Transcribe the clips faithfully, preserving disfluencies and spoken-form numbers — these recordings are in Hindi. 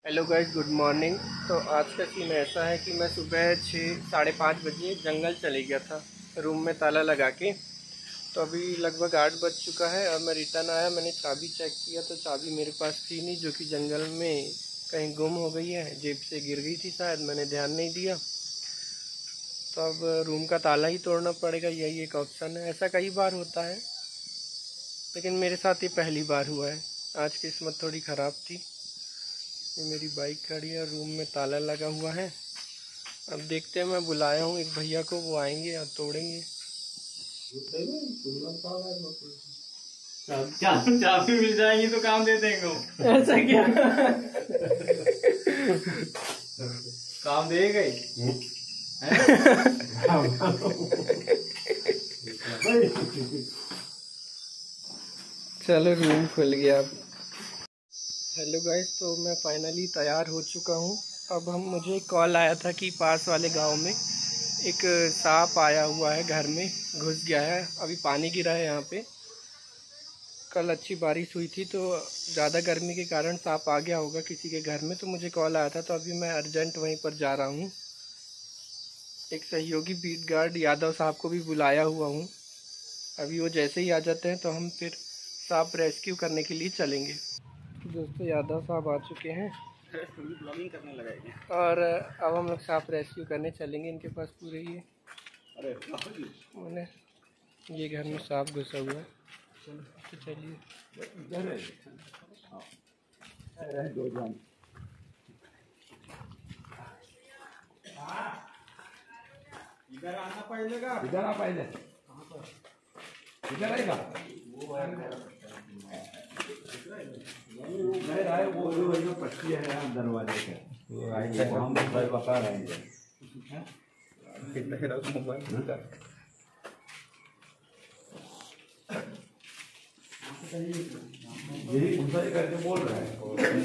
Hello guys, good morning. तो आज का सीन ऐसा है कि मैं सुबह छः साढ़े पाँच बजे जंगल चले गया था रूम में ताला लगा के। तो अभी लगभग आठ बज चुका है और मैं रिटर्न आया। मैंने चाबी चेक किया तो चाबी मेरे पास थी नहीं, जो कि जंगल में कहीं गुम हो गई है, जेब से गिर गई थी शायद, मैंने ध्यान नहीं दिया। तो अब रूम का ताला ही तोड़ना पड़ेगा, यही एक ऑप्शन है। ऐसा कई बार होता है लेकिन मेरे साथ ये पहली बार हुआ है। आज किस्मत थोड़ी ख़राब थी। ये मेरी बाइक खड़ी है, रूम में ताला लगा हुआ है। अब देखते हैं, मैं बुलाया हूँ एक भैया को, वो आएंगे और तोड़ेंगे। चाबी मिल जाएगी तो काम दे देंगे। ऐसा क्या? काम देगा ही। चलो, रूम खुल गया अब। हेलो गाइस, तो मैं फाइनली तैयार हो चुका हूँ। अब हम मुझे कॉल आया था कि पास वाले गांव में एक सांप आया हुआ है, घर में घुस गया है। अभी पानी गिरा है यहाँ पे। कल अच्छी बारिश हुई थी तो ज़्यादा गर्मी के कारण सांप आ गया होगा किसी के घर में। तो मुझे कॉल आया था, तो अभी मैं अर्जेंट वहीं पर जा रहा हूँ। एक सहयोगी बीट गार्ड यादव साहब को भी बुलाया हुआ हूँ। अभी वो जैसे ही आ जाते हैं तो हम फिर सांप रेस्क्यू करने के लिए चलेंगे। दोस्तों, यादव साहब आ चुके हैं ब्लॉगिंग करने लगाएंगे और अब हम लोग सांप रेस्क्यू करने चलेंगे। इनके पास पूरे ये अरे मैंने ये घर में सांप घुसा हुआ है। तो चलिए। इधर आना पड़ेगा। इधर आ पहले। इधर आएगा। नहीं आए, वो जो जो पट्टी है यहाँ दरवाजे के, वो आएंगे। हम भाई बता रहे हैं। यही उनका ही करके बोल रहे हैं।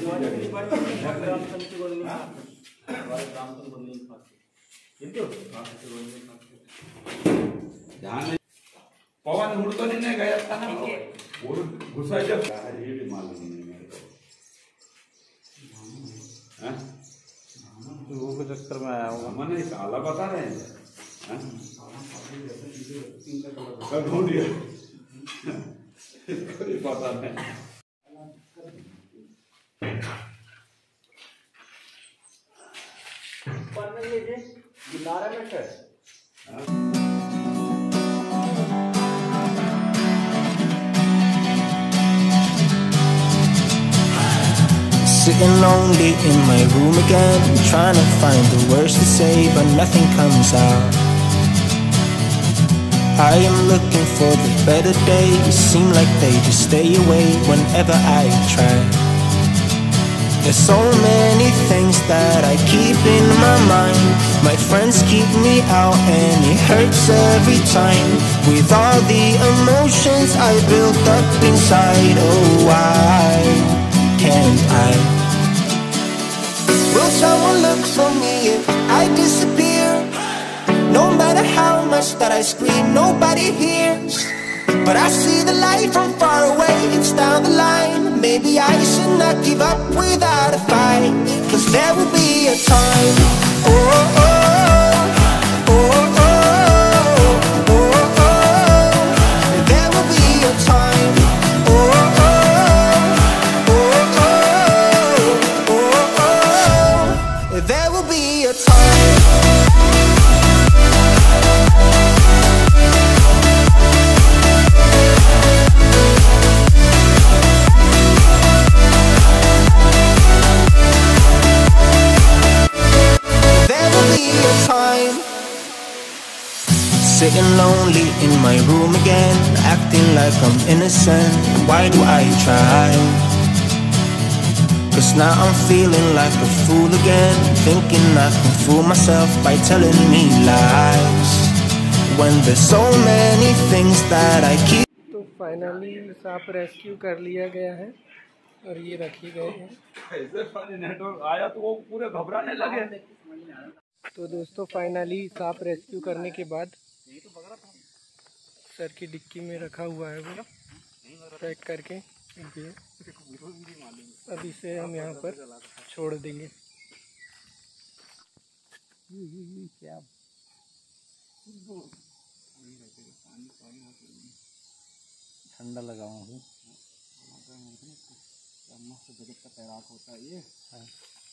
पवन मुड़ तो नहीं गया था ना, वो घुसा जब ये भी मालूम नहीं मेरे को। हाँ, वो के चक्कर में आया हूँ। मैंने काला बता रहे हैं। कब ढूंढ दिया? कोई पता नहीं। Sitting lonely in my room again, trying to find the words to say, but nothing comes out. I am looking for the better days, seem like they just stay away whenever I try. There's so many things that I keep in my mind. My friends keep me out and it hurts every time. With all the emotions I built up inside, oh why can't I? Will someone look for me if I disappear? No matter how much that I scream, nobody hears. But I see the light from far away, it's down the line. Maybe I should not give up without a fight, 'cause there will be a time. Oh, oh, oh, oh, oh, oh, oh. There will be a time. Oh, oh, oh, oh, oh, oh, oh. There will be a time. Sitting lonely in my room again, acting like I'm innocent. Why do I try? 'Cause now I'm feeling like a fool again, thinking I can fool myself by telling me lies, when there's so many things that I keep. तो फाइनली सांप रेस्क्यू कर लिया गया है और ये रखे गए हैं। ऐसे पानी नेटवर्क आया तो वो पूरे घबराने लगे। तो दोस्तों, फाइनली सांप रेस्क्यू करने के बाद सर की डिक्की में रखा हुआ है, वो पैक करके। अब इसे हम यहाँ पर छोड़ देंगे। क्या ठंडा लगाऊँ हूँ मस्त गजब का तैराक होता है ये। हाँ।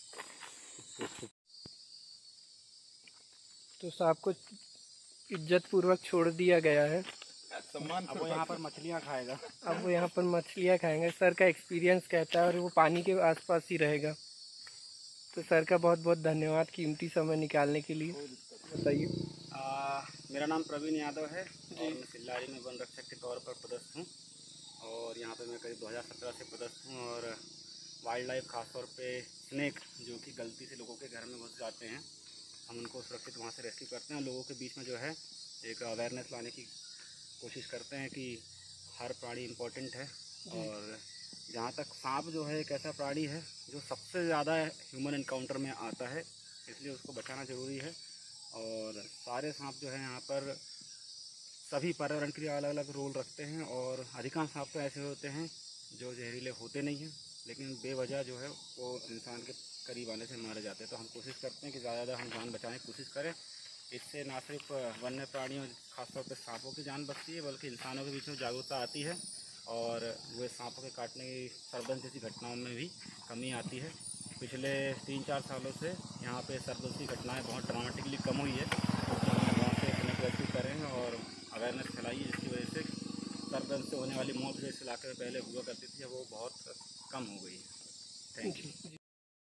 तो सांप को इज्जत पूर्वक छोड़ दिया गया है। सम्मान अब वो यहाँ पर मछलियाँ खाएगा। अब वो यहाँ पर मछलियाँ खाएंगे। सर का एक्सपीरियंस कहता है और वो पानी के आसपास ही रहेगा। तो सर का बहुत बहुत धन्यवाद कीमती समय निकालने के लिए। बताइए। मेरा नाम प्रवीण यादव है और मैं सिल्लारी में वन रक्षक के तौर पर पदस्थ हूँ और यहाँ पे मैं करीब दो हज़ार सत्रह से पदस्थ हूँ। और वाइल्ड लाइफ खासतौर पे स्नेक जो कि गलती से लोगों के घर में घुस जाते हैं, हम उनको सुरक्षित वहाँ से रेस्क्यू करते हैं। लोगों के बीच में जो है एक अवेयरनेस लाने की कोशिश करते हैं कि हर प्राणी इम्पोर्टेंट है। और जहाँ तक सांप जो है एक ऐसा प्राणी है जो सबसे ज़्यादा ह्यूमन एनकाउंटर में आता है, इसलिए उसको बचाना ज़रूरी है। और सारे सांप जो है यहाँ पर सभी पर्यावरण के लिए अलग अलग रोल रखते हैं और अधिकांश सांप तो ऐसे होते हैं जो जहरीले होते नहीं हैं, लेकिन बेवजह जो है वो इंसान के करीब आने से मारे जाते हैं। तो हम कोशिश करते हैं कि ज़्यादा ज़्यादा हम जान बचाने की कोशिश करें। इससे ना सिर्फ वन्य प्राणियों खासतौर पर सांपों की जान बचती है, बल्कि इंसानों के बीच में जागरूकता आती है और वे सांपों के काटने की सर्पदंश जैसी घटनाओं में भी कमी आती है। पिछले तीन चार सालों से यहाँ पे सर्पदंश की घटनाएं बहुत ड्रामेटिकली कम हुई है। गाँव से कनेक्ट रेस्क्यू करें और अवेयरनेस फैलाइए, जिसकी वजह से सर्पदंश से होने वाली मौत जो इस इलाके में पहले हुआ करती थी वो बहुत कम हो गई है। Thank you.